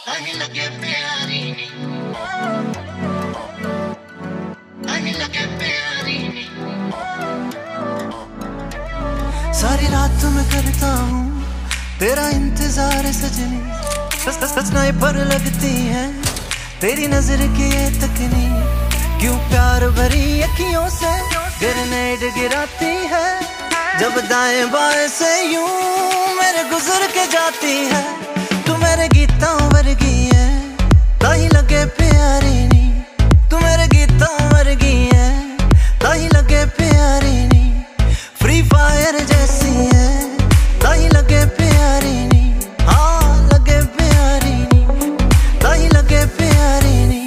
आने लगे प्यारी नी, आने लगे प्यारी नी। सारी रात मैं करता हूँ तेरा इंतजार सजनी, स्नाइपर लगती है तेरी नजर की ये तकनी। क्यों प्यार भरी अखियों से ग्रेनेड गिराती है, जब दाएं बाएं से यूं मेरे गुजर के जाती है। तू मेरे गीतों वर्गी है, ताही लगे प्यारी नी। तू मेरे गीतों वर्गी है, ताही लगे प्यारी नी। फ्री फायर जैसी है, ताही लगे प्यारी नी। हाँ लगे प्यारी नी, ताही लगे प्यारी नी।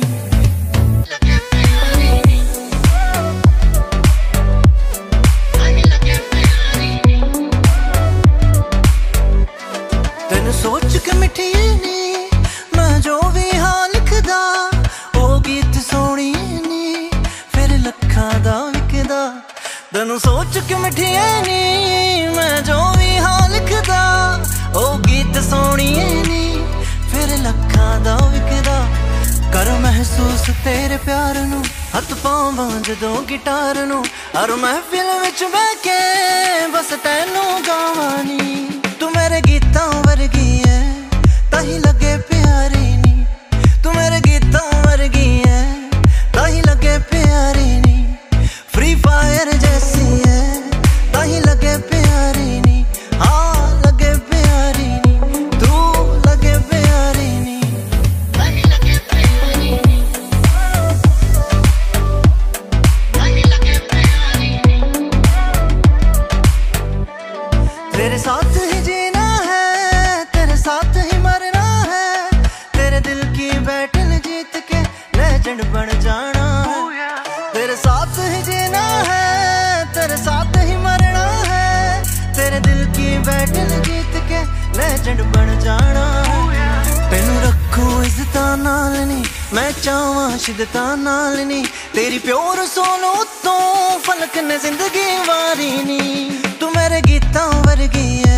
तेन सोच के मिठी नी मैं जो भी हाँ लिखदा, ओ गीत सोनी नी फिर लखा दा विकदा। तेन सोच के मिठी नी मैं जो भी हाँ लिखदा, ओ गीत सोनी नी फिर लखा दा विकदा। कर महसूस तेरे प्यार नू, हथ पावां जदों गिटार नू, और महफिल विच बैठ के बस तैनू गावां नी। तू मेरे गीतों वर्गी है, ताही लगे प्यारी नी। तू मेरे गीतों वर्गी है, ताही लगे प्यारी नी। फ्री फायर जैसी है, ताही लगे प्यारी नी। हाँ लगे प्यारी नी, तू लगे प्यारी नी। आने लगे प्यारी नी, आने लगे प्यारी नी। तेरे साथ ही जीना है, तेरे साथ ही मरना है। तेरे दिल की बैटल जीत के लेजेंड बन जाना है। तेरे साथ ही जीना है, तेरे साथ ही मरना है। तेरे दिल की बैटल जीत के लेजेंड बन जाना है। तेनू रखूं इज्जता नाल नी, मैं चाहवां शिद्दता नाल नी। तेरी प्योर सोनू तो फलक ने जिंदगी वारी नी। तू मेरे गीतों वर्गी है,